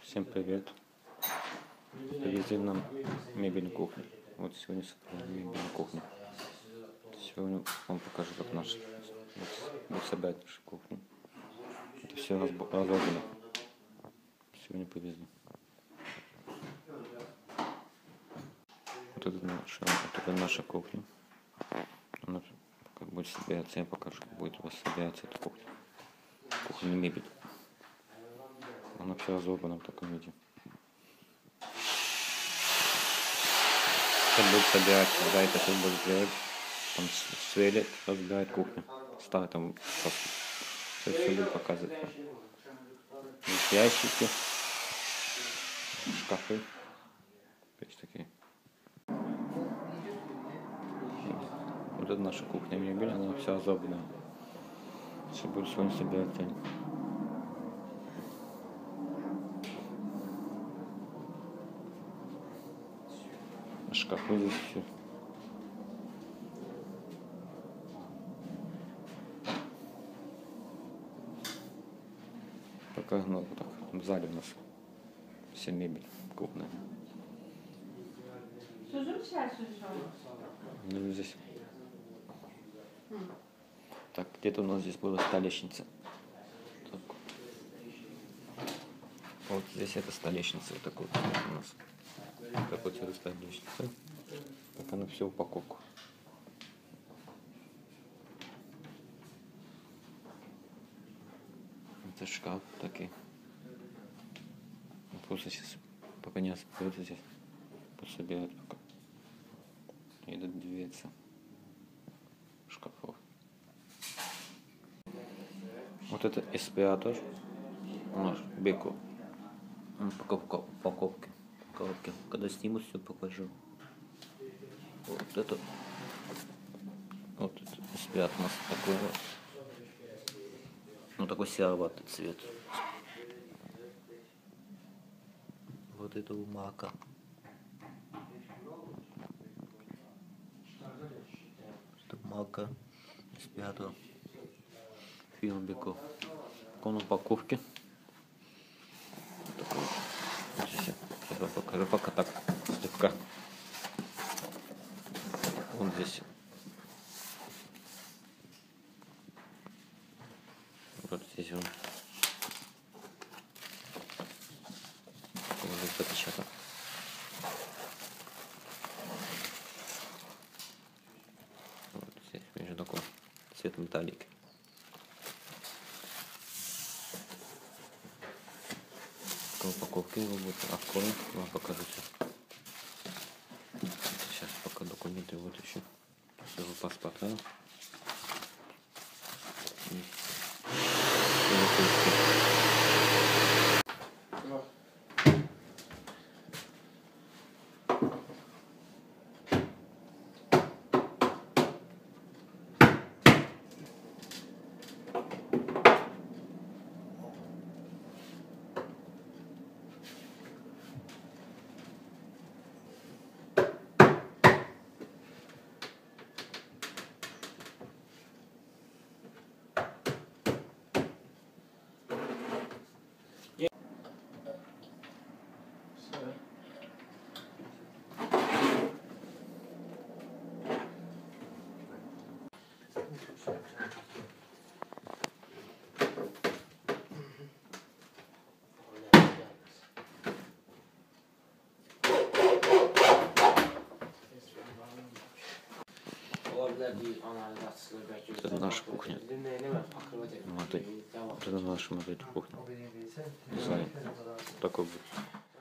Всем привет! Привезли нам мебель кухни. Вот сегодня собираем мебель кухни. Сегодня вам покажу, как наш будет собирать нашу кухню. Это все разобрано. Сегодня привезли. Вот это наша кухня. Она как будет собираться, я покажу, как будет у вас собираться эта кухня. Кухонная мебель. Она все разобрана в таком виде. Как будет собирать, когда это все будет делать, там свелит, разбирает кухню. Ставит там просто. Все будет показывать. Есть ящики, шкафы. Есть такие. Вот это наша кухня мебель, она вся разобрана. Все будет сегодня собирать. Шкафы здесь все. Пока, ну, вот так, в зале у нас вся мебель кухонная. Ну, здесь. Так, где-то у нас здесь была столешница. Так. Вот здесь это столешница, вот такой вот у нас. Такой вот столешница. Так она все в упаковку. Это шкаф такой. Просто сейчас пока не остается здесь. Пособирать пока. Идут дверцы шкафов. Вот это эспиратор. У нас беку. Упаковки. Когда снимут, все покажу. Вот это. Вот это эспиратор у нас такой вот. Ну, такой сероватый цвет. Вот это у мака. Это мака. Эспиратор. Фирма Беко. Он в упаковке. Такой. Сейчас я покажу, пока так слегка. Вот здесь. Вот здесь он. Вот здесь запечатан. Вот здесь между такой цвет металлик. Упаковки его будет откроем, вам покажу все. Сейчас пока документы вытащу. Своего паспорта. Это наша кухня. Вот это наша модель кухни. Такой будет.